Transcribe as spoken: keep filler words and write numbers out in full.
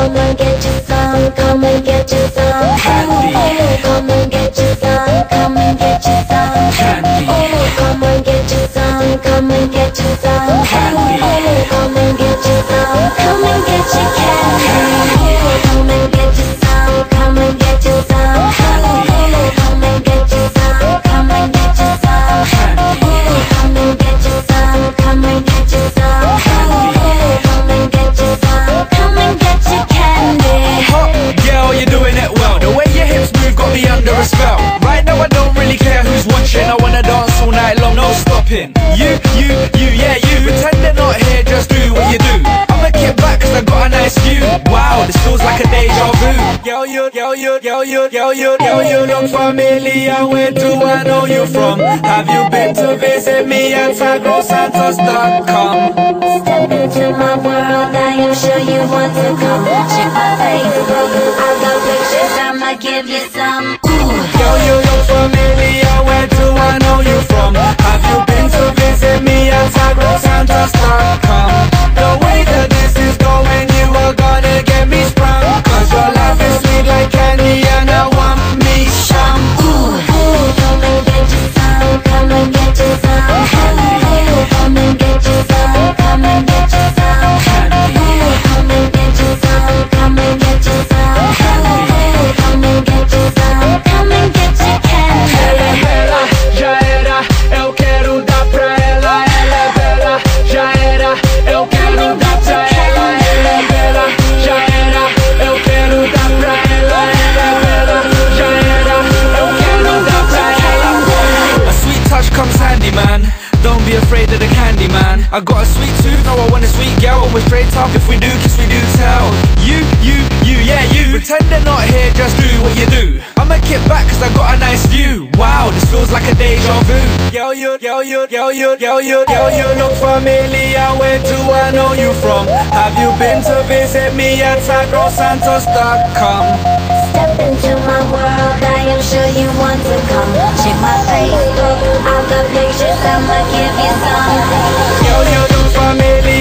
come and get you some, come and get you some candy. Come and get you some, come and get you some candy. Come and get you some, come and get you some candy. Come and get you some, come and get you candy. Come and get you some, come and get you some candy. Come and get you some, come and get you some candy. Come and get you some, come and get you some candy. Come and get you some, come and get you candy. Hot girl, you're doing it well. The way your hips move got me under a spell. Right now I don't really care who's watching. I wanna dance all night long, no stopping. You, you, you, yeah you. Pretend they're not here, just do what you do. I'ma kick back cause I got a nice view. Wow, this feels like a deja vu. Yo, you, yo, you, yo, you, yo, you, yo, you look familiar. Where do I know you from? Have you been to visit me at Sagro Santos dot com? Step into my world, I am sure you want to come. Check my Facebook, I've got pictures, I'ma give you some. Ooh. Yo, you look familiar. Where do I know you from? Have you been to visit me at Sagro Santos dot com? The way that this is going, you are gonna get me sprung. Cause your love is sweet like candy and I want me some. Ooh. Come and get you some, come and get you some candy. Come and get you some, come and get you some candy. Come and get you some, come and get you some candy. Come and get you some, come and get you candy. Ela é bela, já era, eu quero dar pra ela. Ela é bela, já era, eu quero dar pra ela. Ela é bela, já era, eu quero dar pra ela. Ela é bela, já era, eu quero dar pra ela. A sweet touch comes handy, man. Don't be afraid of the candy, man. I got a sweet tooth, now I want a sweet girl. We're straight up, if we do kiss, we do tell. You, you, you, yeah you. Pretend they're not here, just do what you do. I'ma kick back cause I got a nice view. Wow, this feels like a deja vu. Yo, you, yo, you, yo, you, yo, you, yo, you look familiar. Where do I know you from? Have you been to visit me at Sagro Santos dot com? Step into my world, I am sure you want to come. Check my Facebook, I've got pictures, I'ma give you some. Yo, you look familiar.